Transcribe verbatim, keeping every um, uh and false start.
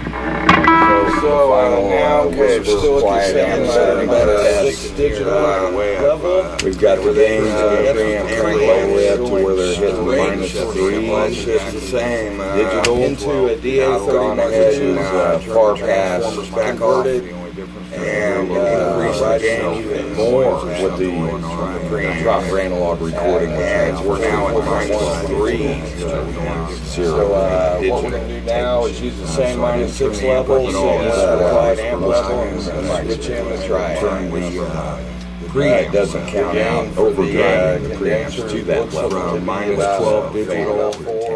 So uh, now we're still at the same uh, digital level. We've got the gains of the preamp turned all the way up to where they're hitting minus three. It's just the same. Digital into a D A gone ahead and uh, far past converted and uh, increase the gain even more with the preamp proper analog recording, and we're now at minus three. So uh, what we're going to do now is use the same minus six level, so this wide amp level, and switch in and try it. Preamp doesn't count out overdriving the preamps to that level. Minus twelve digital.